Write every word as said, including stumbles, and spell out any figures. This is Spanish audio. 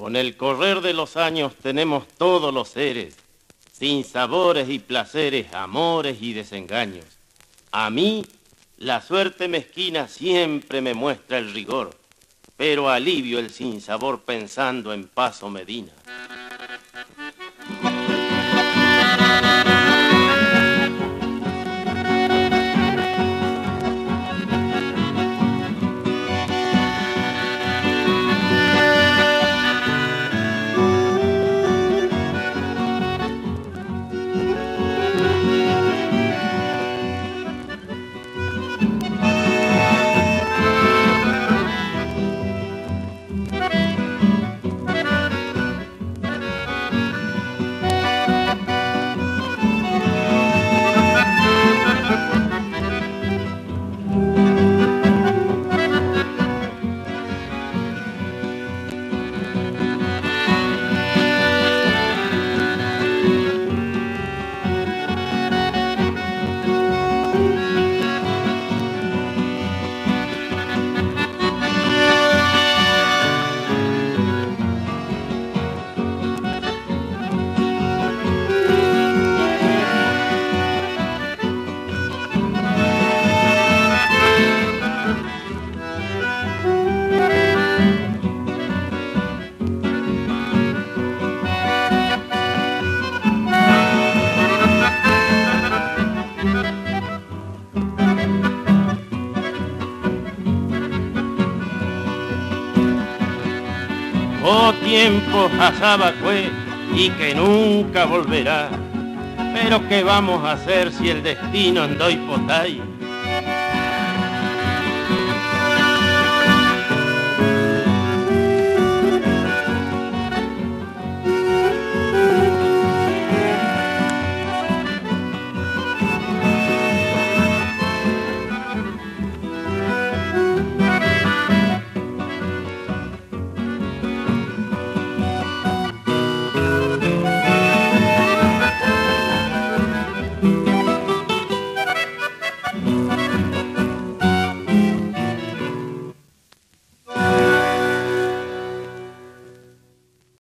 Con el correr de los años tenemos todos los seres, sin sabores y placeres, amores y desengaños. A mí, la suerte mezquina siempre me muestra el rigor, pero alivio el sinsabor pensando en Paso Medina. Oh tiempo pasaba fue y que nunca volverá, pero ¿qué vamos a hacer si el destino ando hipotay?